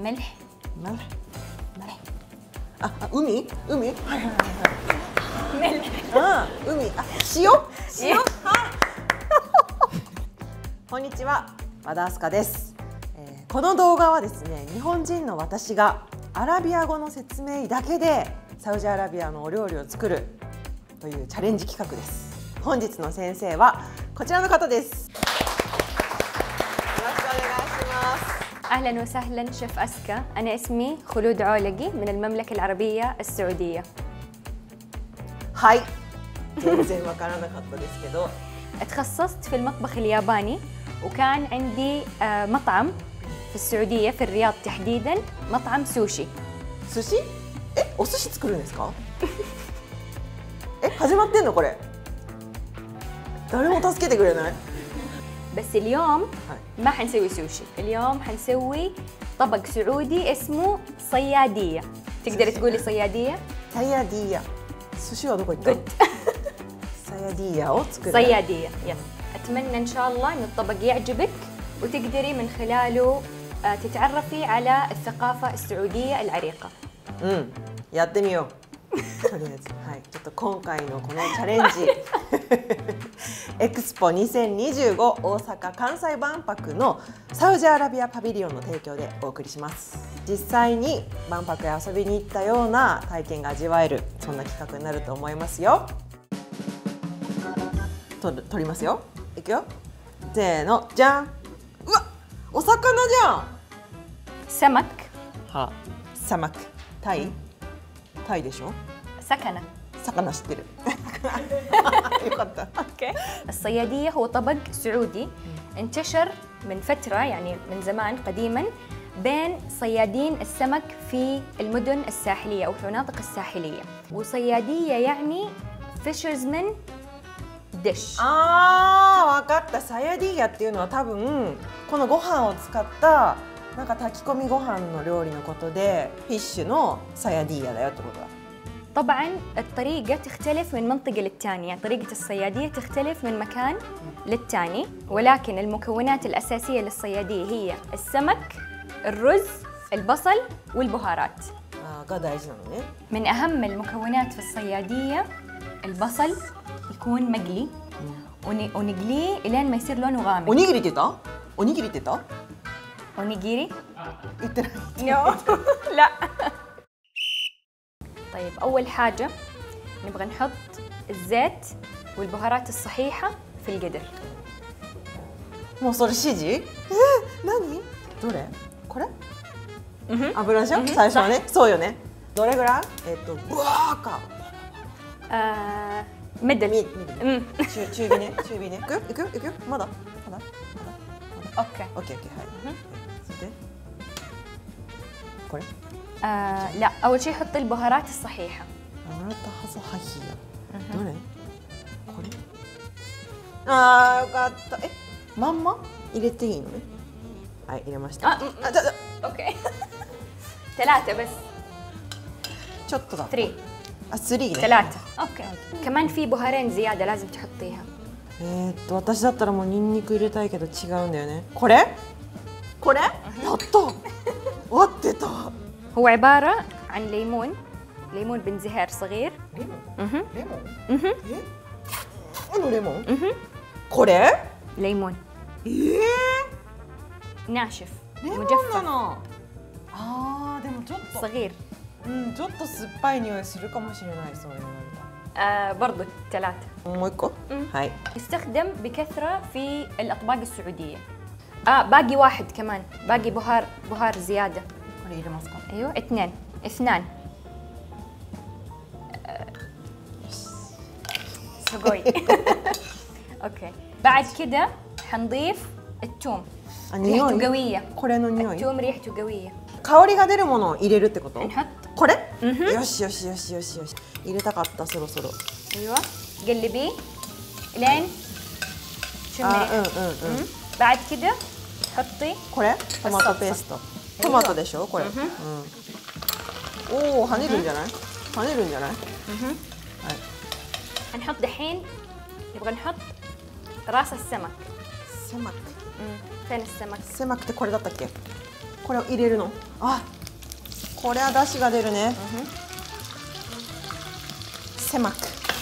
ملح. ملح ملح海はいはいはい ملح. 海塩こんにちは、和田明日香です。この動画はですね、日本人の私がアラビア語の説明だけでサウジアラビアのお料理を作るというチャレンジ企画です。本日の先生はこちらの方です。よろしくお願いします。 أهلا وسهلا شيف أسكا، أنا اسمي خلود عولقي من المملكة العربية السعودية. はい、全然わからなかったですけど تخصصت في المطبخ الياباني وكان عندي مطعم في السعودية في الرياض تحديدا، مطعم سوشي. 寿司？お寿司作るんですか？始まってんのこれ？誰も助けてくれない？ بس اليوم ما حنسوي سوشي، اليوم حنسوي طبق سعودي اسمه صيادية. تقدري تقولي صيادية؟ صيادية. 寿司はどこ行った？ صيادية を作る。 صيادية، يس. أتمنى إن شاء الله إن الطبق يعجبك وتقدري من خلاله تتعرفي على الثقافة السعودية العريقة. やってみよう。とりあえず、はい、ちょっと今回のこのチャレンジエクスポ2025大阪・関西万博のサウジアラビアパビリオンの提供でお送りします。実際に万博へ遊びに行ったような体験が味わえる、そんな企画になると思いますよ。撮りますよ。いくよ。せーの、じゃん。うわ、お魚じゃん。 سمك. は、サマク。タイ？タイでしょ？ سكنة. 魚知ってる。よかった。 اوكي. الصيادية هو طبق سعودي انتشر من فترة، يعني من زمان قديما، بين صيادين السمك في المدن الساحلية أو في المناطق الساحلية. وصيادية يعني fisherman dish. わかった。サヤディーヤっていうのは多分このご飯を使ったなんか炊き込みご飯の料理のことで、フィッシュのサヤディーヤだよってことだ。 طبعا الطريقة تختلف من منطقة للتانية، يعني طريقة الصيادية تختلف من مكان للتاني، ولكن المكونات الأساسية للصيادية هي السمك، الرز، البصل والبهارات. が大事なのね。 من أهم المكونات في الصيادية البصل يكون مقلي ونقليه إلين ما يصير لونه غامق. おにぎりって言った？おにぎりって言った？ ونيجيري؟ 言ってない。 نو. لا. طيب أول حاجة نبغى نحط الزيت والبهارات الصحيحة في القدر. もうそれ指示？何？どれ？これ？油でしょ？最初はね。そうよね。どれぐらい？ブワーか。 مدل. 中火ね。中火ね。いくよいくよいくよ。まだ。 اوكي. オッケーオッケーはい。それでこれ？ لا، أول شيء حطي البهارات الصحيحة. あなたはそはひや。どれ？これ？よかった。まんま入れていいのね。はい、入れました。 اوكي. 3 بس. ちょっとだ。 3. 3ね。 3. اوكي. كمان في بهارين زيادة لازم تحطيها. 私だったらもうニンニク入れたいけど違うんだよね。これ？これ？やった。終わってた。 هو عبارة عن ليمون بنزهر صغير. レモン？レモン？このレモン？これ？ ليمون ناشف レモンな مجفف の。でもちょっと صغير. ちょっと酸っぱい匂いするかもしれない。そう言われ برضو 3. た。もう一個？はい。 يستخدم بكثرة في الأطباق السعودية. باقي واحد كمان، باقي بهار زيادة. これ入れますか？ أيوة 2. سقوي. اوكي. بعد كده حنضيف الثوم. ريحته قوية. これの匂い？ الثوم ريحته قوية. 香りが出るものを入れるってこと？ نحط. これ？よしよしよしよしよし。入れたかったそろそろ。 ايوه قلبيه لين تشمي ريحة. بعد كده حطي これ？トマトペースト。トマトでしょこれ？おお、跳ねるんじゃない？跳ねるんじゃない？ هنحط دحين، نبغى نحط راس السمك. سمك. فين السمك؟ 狭くてこれだったっけ？これを入れるの？ あ、これは出汁が出るね。سمك.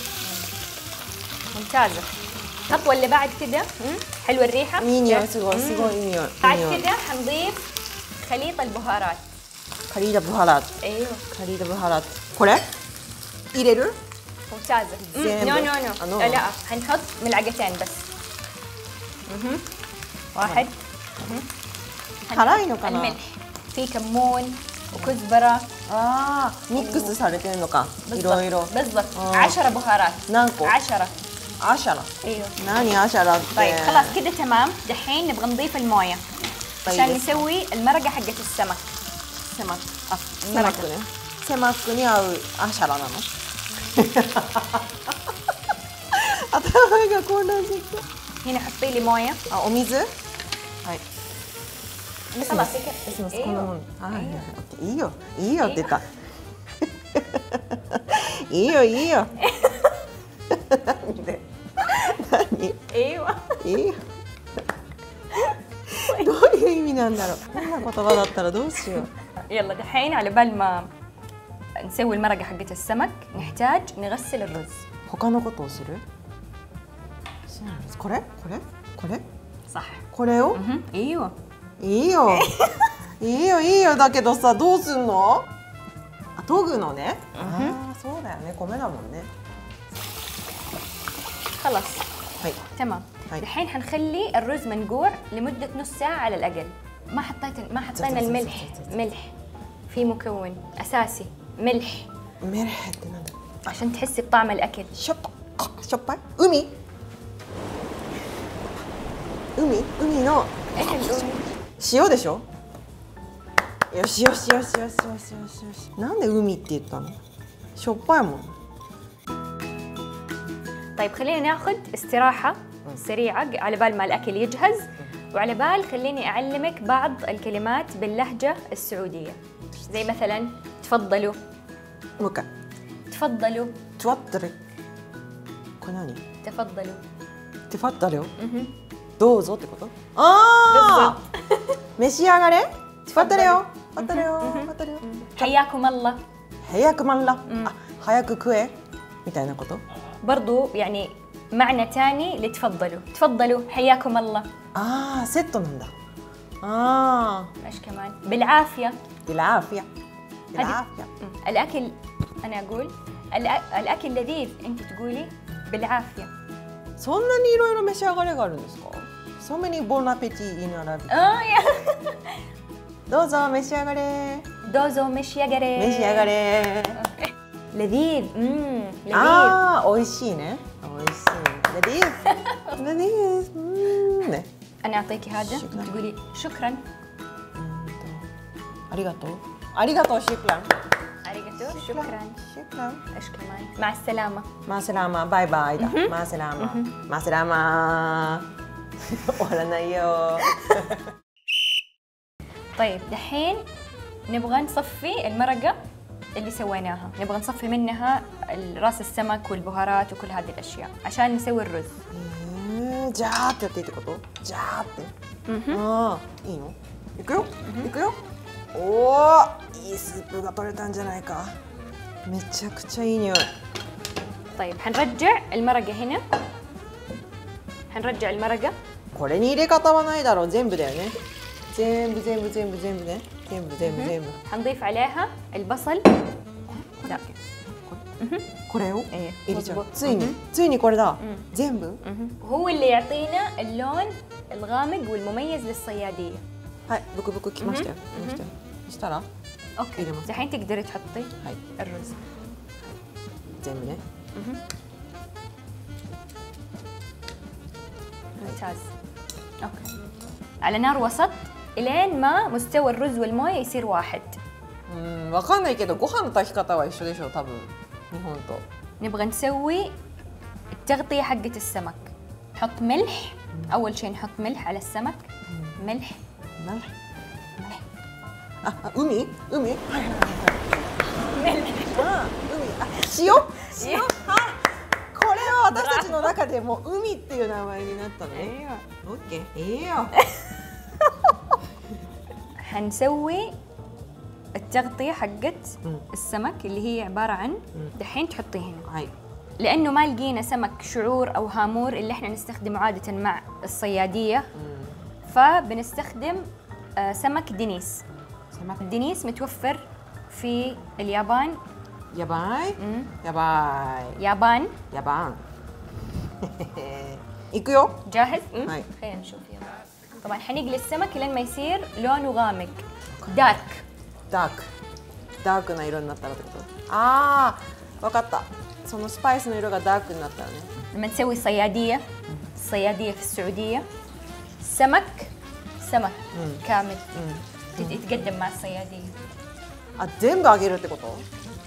ممتازة. الخطوة اللي بعد كده حلوة الريحة. いい匂い、すごいすごいいい匂い。 بعد كده حنضيف خليط البهارات. カリーダブハラ。 ايوه カリーダブハラ。これ入れる？ ممتازة. زين. نو نو نو. لا حنحط ملعقتين بس. واحد. 辛いのかな？ الملح. في كمون وكزبرة. ああ、ミックスされてるのか。いろいろ。 بالضبط. 10 بهارات. 何個？ 10. アシャラ。 ايوه. 何アシャラって。 طيب خلاص كده تمام. دحين نبغى نضيف المويه عشان نسوي المرقه حقت السمك. セマク。あ、セマクね。セマクに合うアシャラなの。頭が混乱してきた。 هنا حطي لي مويه. あ、お水？はい。 خلاص こんなもん。はい。いいよ、いいよって言った。いいよ、いいよ。何？ ايوه いいよ。どういう意味なんだろう。こんな言葉だったらどうしよう。 يلا دحين على بال ما نسوي المرقه حقت السمك نحتاج نغسل الرز. 他のことをする？これ？これ？これ？ صح. これを？ ايوه いいよ。いいよ、いいよ。だけどさ、どうすんの？あ、研ぐのね。ああ、そうだよね。米だもんね。 خلاص. はい。 تمام. الحين حنخلي الرز منقوع لمدة نص ساعة على الأقل. ما حطينا الملح. ملح في مكون أساسي ملح. メルヘってなんだ。 عشان تحسي بطعم الأكل. しょっぱい？海？海の إيش الأم؟ 塩でしょ？よしよしよしよしよしよしよし。なんで海って言ったの？しょっぱいもん。 طيب خلينا ناخذ استراحة سريعة على بال ما الأكل يجهز وعلى بال خليني أعلمك بعض الكلمات باللهجة السعودية زي مثلا تفضلوا. もう一回。 تفضلوا. トワッタル。これ何？ تفضلوا. テファッタルよ。どうぞってこと？ああ。召し上がれ。テファッタルよ。テファッタルよ。テファッタルよ。 حياكم الله. 早くマンラ。あ、早く食えみたいなこと？ برضو يعني معنى تاني لتفضلوا. تفضلوا حياكم الله. سيتوなんだ. ايش كمان؟ بالعافية. بالعافية. بالعافية. الأكل أنا أقول الأكل لذيذ أنت تقولي بالعافية. そんなにいろいろ召し上がれがあるんですか？ So many bon appetit in Arabic. どうぞ召し上がれ。 دوزو مشياغري. 召し上がれ。 لذيذ. لذيذ. 美味しいね。美味しい。لذيذ. لذيذ. ね。 أنا أعطيكي هذا تقولي شكرا. ありがとう。ありがとう。شكرا. أريغاتو. شكرا. شكرا. إيش كمان؟ مع السلامة. مع السلامة. باي باي. مع السلامة. مع السلامة. 終わらないよ. طيب دحين نبغى نصفي المرقة اللي سويناها. نبغى نصفي منها راس السمك والبهارات وكل هذه الأشياء عشان نسوي الرز. ジャーってやっていいってこと？ジャーって。ああ、いいの？行くよ。行くよ。おお、いいスープが取れたんじゃないか。めちゃくちゃいい匂い。 طيب حنرجع المرقة هنا. حنرجع المرقة. これに入れ方はないだろう。全部だよね。全部全部全部全部ね。全部全部全部。 حنضيف عليها البصل. لا. これを ايه 入れちゃう。 مظبوط. ついにこれだ。全部？ هو اللي يعطينا اللون الغامق والمميز للصيادية. はい、ブクブクきましたよ。きましたよ。したら اوكي دحين تقدري تحطي الرز. 全部ね。 ممتاز. اوكي. على نار وسط الين ما مستوى الرز والمويه يصير واحد. わかんないけどご飯の炊き方は一緒でしょ多分日本と. نبغى نسوي التغطية حقة السمك. نحط ملح. أول شيء نحط ملح على السمك. ملح. ملح.海? 海? 塩? 塩? これは私たちの中でも海っていう名前になったね. اوكي. ايوه. حنسوي التغطية حقت السمك اللي هي عبارة عن دحين تحطيه هنا. هاي. لأنه ما لقينا سمك شعور أو هامور اللي احنا نستخدمه عادة مع الصيادية، فبنستخدم سمك دينيس. سمك الدينيس متوفر في اليابان. ياباي. ياباي. يابان. يابان. 行くよ。 جاهز؟ هاي. خلينا نشوف يلا. طبعا حنقلي السمك لين ما يصير لونه غامق دارك. ダーク。ダークな色になったらってこと？ああ、わかった。そのスパイスの色がダークになったらね。 لما نسوي صيادية، الصيادية في السعودية سمك كامل يتقدم مع الصيادية. あ、全部あげるってこと？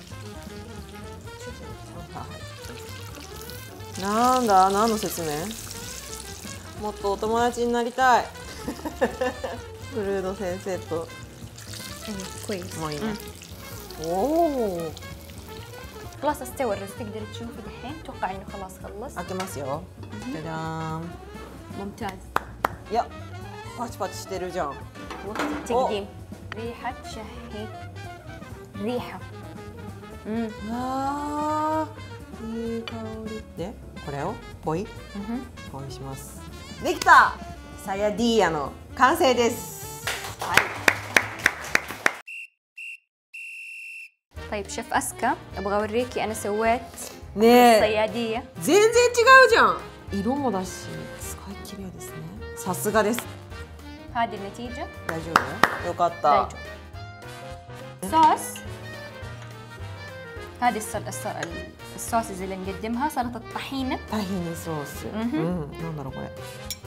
なんだ、何の説明？もっとお友達になりたい。フルード先生と。 كويس. もういいね。おお。 خلاص استوى الرز، تقدر تشوفه دحين. اتوقع انه خلاص خلص. 開けますよ。じゃじゃーん。 ممتاز. いや、パチパチしてるじゃん。 وقت التقديم. ريحة شهي. ريحة. あー、いい香り。で、これをポイポイします。できた。サヤディーヤの完成です。 طيب شيف أسكا، أبغى أوريكي أنا سويت ねえ、 الصيادية. 全然違うじゃん。色もだし、すごい綺麗ですね。さすがです。 هذه النتيجة. 大丈夫？よかった。 صوص. هذه الصوصز اللي نقدمها سلطة طحينة. タヒニソース。なんだろうこれ。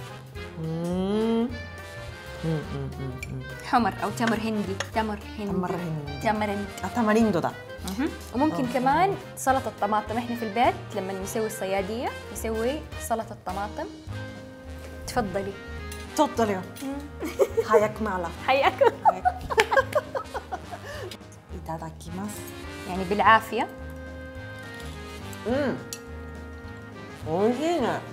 حمر أو تمر هندي. تمر هندي. تمر. تاماريندو ده. وممكن كمان سلطة طماطم. احنا في البيت لما نسوي الصيادية نسوي سلطة طماطم. تفضلي. ちょっとよ。早くマラ。 حياكم. いただきます。 يعني بالعافية. 美味しいね。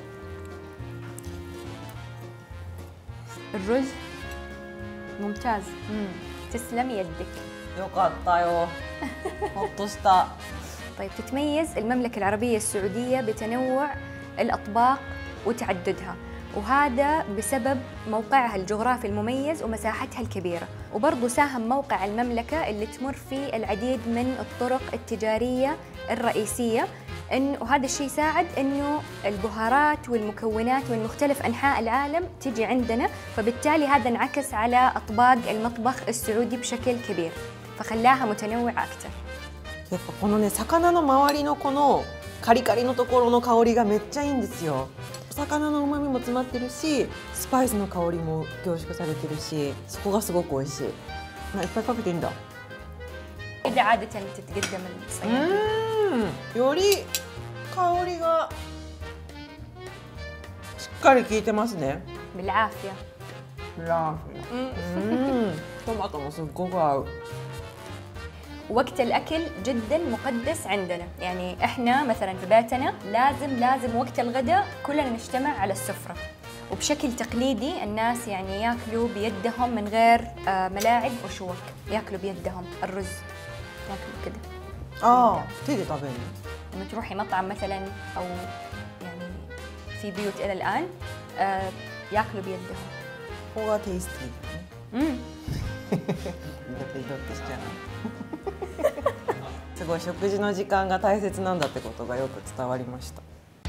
الرز ممتاز. تسلم يدك. よかったよ。ほっとした。 طيب تتميز المملكة العربية السعودية بتنوع الأطباق وتعددها، وهذا بسبب موقعها الجغرافي المميز ومساحتها الكبيرة. وبرضو ساهم موقع المملكة اللي تمر فيه العديد من الطرق التجارية الرئيسية، وهذا الشيء ساعد إنه البهارات والمكونات من مختلف أنحاء العالم تجي عندنا، فبالتالي هذا انعكس على أطباق المطبخ السعودي بشكل كبير، فخلاها متنوعة أكثر. やっぱこのね、魚の周りのこのカリカリのところの香りがめっちゃいいんですよ。お魚の旨味も詰まってるし、スパイスの香りも凝縮されてるし、そこがすごく美味しい。いっぱいかけていいんだ。 إذا عادة تتقدم الصيادية. より香りがしっかり効いてますね。 بالعافية. ラーフ。トマトもすっごく合う。 وقت الأكل جدا مقدس عندنا، يعني إحنا مثلا في بيتنا لازم وقت الغداء كلنا نجتمع على السفرة، وبشكل تقليدي الناس يعني ياكلوا بيدهم من غير ملاعق وشوك، ياكلوا بيدهم الرز، ياكلوا كده. 手で食べるの？ لما تروحي مطعم مثلا أو يعني في بيوت إلى الآن ياكلوا بيدهم. ここがテイスティーだね。だってドッとしちゃう。すごい食事の時間が大切なんだってことがよく伝わりました。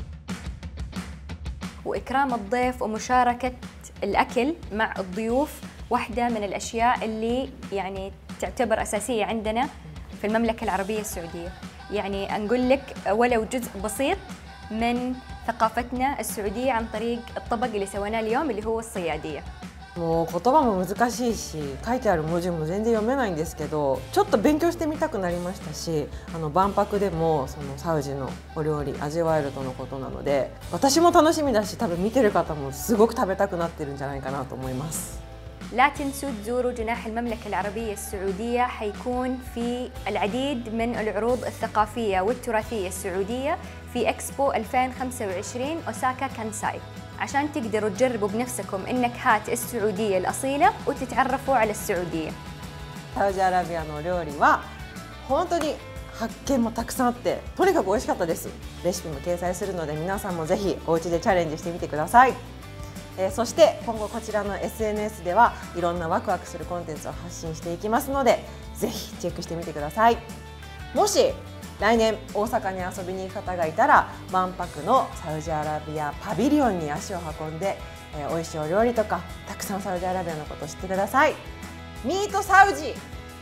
وإكرام الضيف ومشاركة الأكل مع الضيوف واحدة من الأشياء اللي يعني تعتبر أساسية عندنا في المملكة العربية السعودية. يعني نقول لك ولو جزء بسيط من ثقافتنا السعودية عن طريق الطبق اللي سويناه اليوم اللي هو الصيادية. もう言葉も難しいし、書いてある文字も全然読めないんですけど、ちょっと勉強してみたくなりましたし、万博でもそのサウジのお料理味わえるとのことなので、私も楽しみだし、多分見てる方もすごく食べたくなってるんじゃないかなと思います。 لا تنسوا تزوروا جناح المملكة العربية السعودية، حيكون في العديد من العروض الثقافية والتراثية السعودية في إكسبو 2025 أوساكا كانساي، عشان تقدروا تجربوا بنفسكم النكهات السعودية الأصيلة وتتعرفوا على السعودية. サウジアラビアの料理は本当に発見もたくさんあってとにかく美味しかったです。レシピも掲載するので皆さんもぜひお家でチャレンジしてみてください。そして今後こちらの SNS ではいろんなワクワクするコンテンツを発信していきますのでぜひチェックしてみてください。もし来年大阪に遊びに行く方がいたら万博のサウジアラビアパビリオンに足を運んで、美味しいお料理とかたくさんサウジアラビアのことを知ってください。ミートサウジ。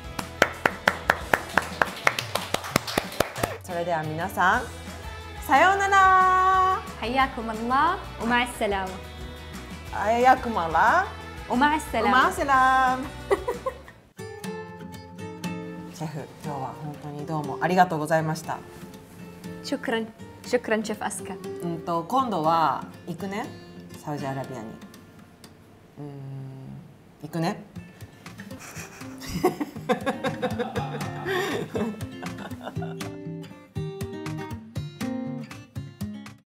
それでは皆さんさようなら。 حياكم الله ومع السلامة. حياكم الله ومع السلامة. ومع السلامة. シェフ、今日は本当にどうもありがとうございました。 شكرا شكرا شيف أسكا. 今度は行くね、サウジアラビアに。行くね。